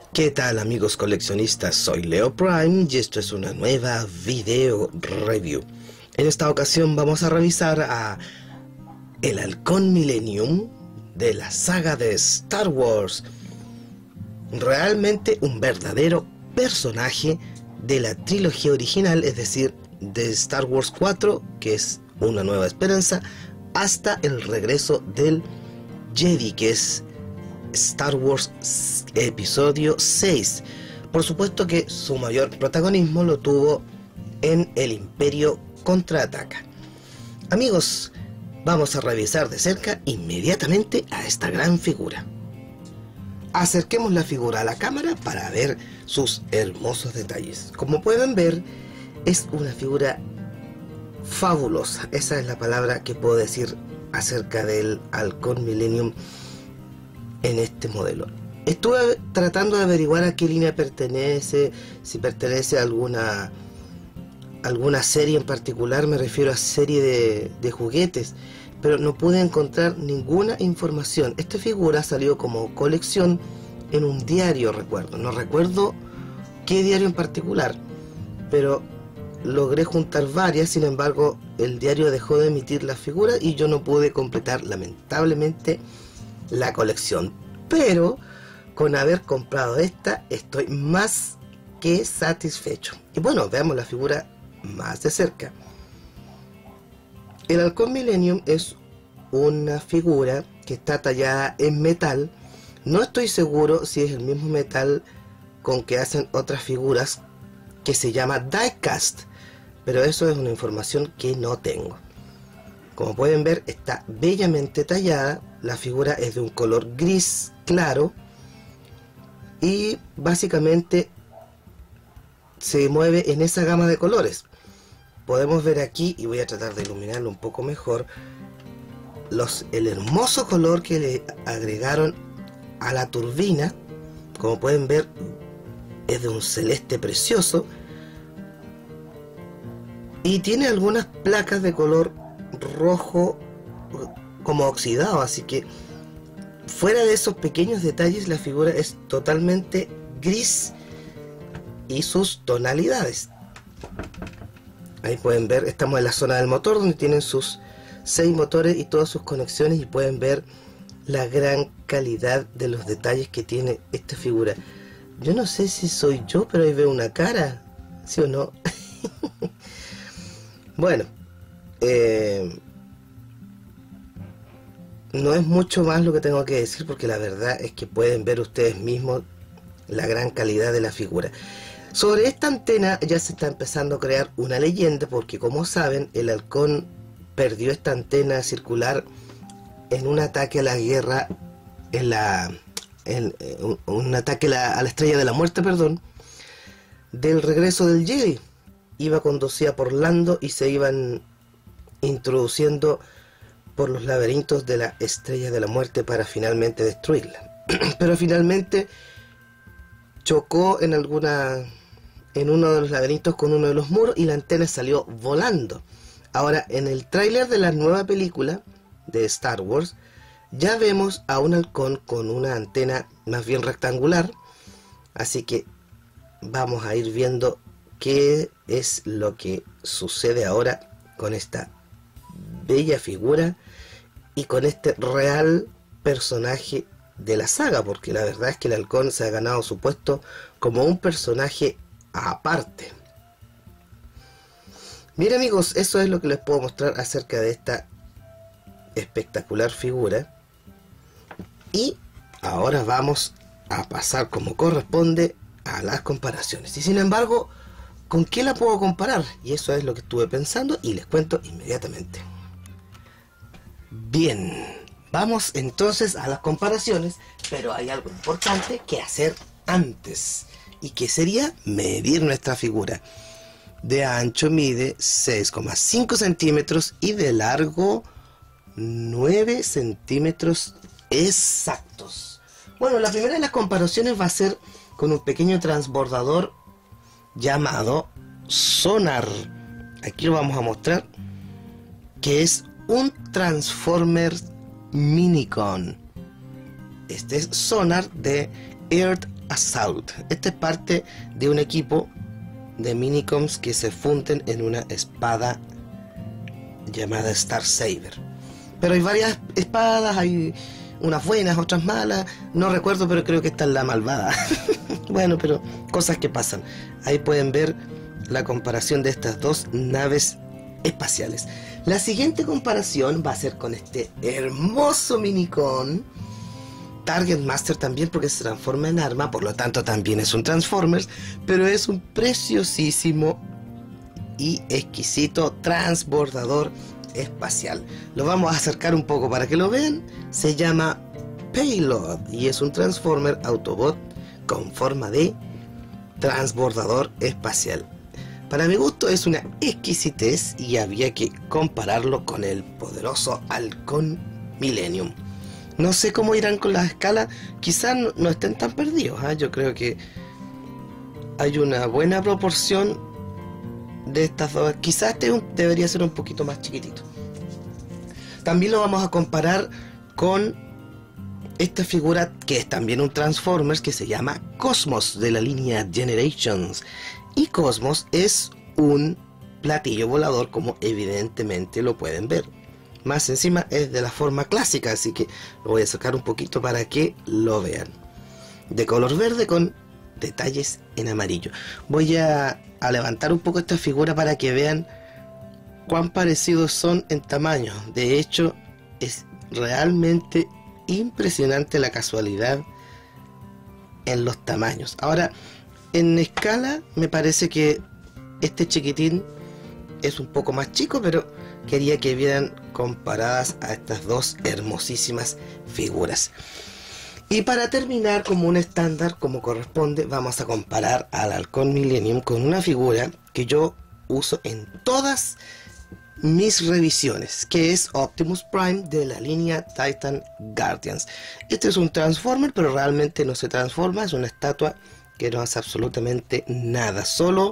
¿Qué tal, amigos coleccionistas? Soy Leo Prime y esto es una nueva video review. En esta ocasión vamos a revisar a el Halcón Millennium de la saga de Star Wars. Realmente un verdadero personaje de la trilogía original, es decir, de Star Wars 4, que es Una Nueva Esperanza, hasta el regreso del Jedi, que es Star Wars episodio 6. Por supuesto que su mayor protagonismo lo tuvo en El Imperio Contraataca. Amigos, vamos a revisar de cerca inmediatamente a esta gran figura. Acerquemos la figura a la cámara para ver sus hermosos detalles. Como pueden ver, es una figura fabulosa. Esa es la palabra que puedo decir acerca del Halcón Millennium en este modelo. Estuve tratando de averiguar a qué línea pertenece, si pertenece a alguna serie en particular, me refiero a serie de juguetes, pero no pude encontrar ninguna información. Esta figura salió como colección en un diario, no recuerdo qué diario en particular, pero logré juntar varias. Sin embargo, el diario dejó de emitir la figura y yo no pude completar, lamentablemente, la colección. Pero con haber comprado esta estoy más que satisfecho. Y bueno, veamos la figura más de cerca. El Halcón Millennium es una figura que está tallada en metal. No estoy seguro si es el mismo metal con que hacen otras figuras, que se llama diecast, pero eso es una información que no tengo. Como pueden ver, está bellamente tallada. La figura es de un color gris claro y básicamente se mueve en esa gama de colores. Podemos ver aquí, y voy a tratar de iluminarlo un poco mejor, el hermoso color que le agregaron a la turbina. Como pueden ver, es de un celeste precioso y tiene algunas placas de color rojo como oxidado, así que fuera de esos pequeños detalles, la figura es totalmente gris y sus tonalidades. Ahí pueden ver, estamos en la zona del motor, donde tienen sus 6 motores y todas sus conexiones, y pueden ver la gran calidad de los detalles que tiene esta figura. Yo no sé si soy yo, pero ahí veo una cara, ¿sí o no? Bueno, no es mucho más lo que tengo que decir, porque la verdad es que pueden ver ustedes mismos la gran calidad de la figura. Sobre esta antena ya se está empezando a crear una leyenda, porque como saben, el halcón perdió esta antena circular en un ataque a la guerra, un ataque a la Estrella de la Muerte, perdón, del regreso del Jedi. Iba conducida por Lando y se iban introduciendo por los laberintos de la Estrella de la Muerte para finalmente destruirla. Pero finalmente chocó en uno de los laberintos con uno de los muros y la antena salió volando. Ahora, en el tráiler de la nueva película de Star Wars, ya vemos a un halcón con una antena más bien rectangular, así que vamos a ir viendo qué es lo que sucede ahora con esta bella figura y con este real personaje de la saga, porque la verdad es que el halcón se ha ganado su puesto como un personaje aparte. Bien, amigos, eso es lo que les puedo mostrar acerca de esta espectacular figura. Y ahora vamos a pasar, como corresponde, a las comparaciones. Y sin embargo, ¿con qué la puedo comparar? Y eso es lo que estuve pensando y les cuento inmediatamente. Bien, vamos entonces a las comparaciones, pero hay algo importante que hacer antes, y que sería medir nuestra figura. De ancho mide 6,5 centímetros y de largo 9 centímetros exactos. Bueno, la primera de las comparaciones va a ser con un pequeño transbordador llamado Sonar. Aquí lo vamos a mostrar, que es un Transformers Minicon. Este es Sonar de Earth Assault. Esta es parte de un equipo de Minicoms que se funden en una espada llamada Star Saber. Pero hay varias espadas, hay unas buenas, otras malas, no recuerdo, pero creo que esta es la malvada. Bueno, pero cosas que pasan. Ahí pueden ver la comparación de estas dos naves espaciales. La siguiente comparación va a ser con este hermoso Minicon Target Master también, porque se transforma en arma, por lo tanto también es un Transformers, pero es un preciosísimo y exquisito transbordador espacial. Lo vamos a acercar un poco para que lo vean. Se llama Payload y es un Transformer Autobot con forma de transbordador espacial. Para mi gusto es una exquisitez y había que compararlo con el poderoso Halcón Millennium. No sé cómo irán con las escalas, quizás no estén tan perdidos, ¿eh? Yo creo que hay una buena proporción de estas dos. Quizás este debería ser un poquito más chiquitito. También lo vamos a comparar con esta figura que es también un Transformers, que se llama Cosmos, de la línea Generations. Y Cosmos es un platillo volador, como evidentemente lo pueden ver. Más encima es de la forma clásica, así que lo voy a sacar un poquito para que lo vean. De color verde con detalles en amarillo. Voy a levantar un poco esta figura para que vean cuán parecidos son en tamaño. De hecho, es realmente impresionante la casualidad en los tamaños. Ahora, en escala me parece que este chiquitín es un poco más chico, pero quería que vieran comparadas a estas dos hermosísimas figuras. Y para terminar, como un estándar, como corresponde, vamos a comparar al Halcón Millennium con una figura que yo uso en todas mis revisiones, que es Optimus Prime de la línea Titan Guardians. Este es un Transformer, pero realmente no se transforma, es una estatua que no hace absolutamente nada, solo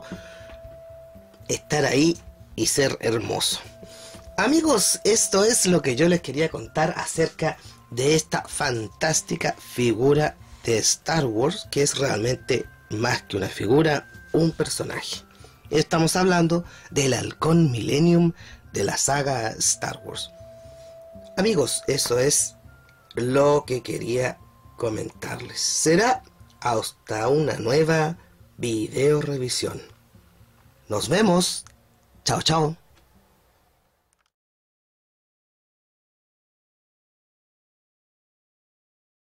estar ahí y ser hermoso. Amigos, esto es lo que yo les quería contar acerca de esta fantástica figura de Star Wars, que es realmente más que una figura, un personaje. Estamos hablando del Halcón Millennium de la saga Star Wars. Amigos, eso es lo que quería comentarles. Será hasta una nueva video revisión. Nos vemos. Chao, chao.